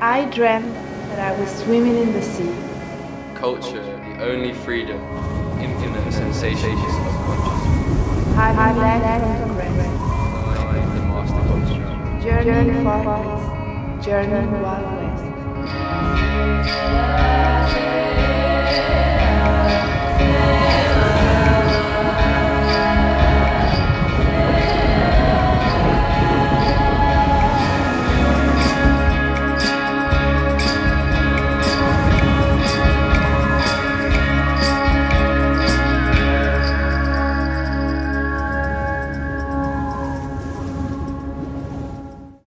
I dreamt that I was swimming in the sea. Culture, the only freedom, infinite sensations of consciousness. Having left from the rest. Knowing the master construct. Journeying far west. Journeying wild west.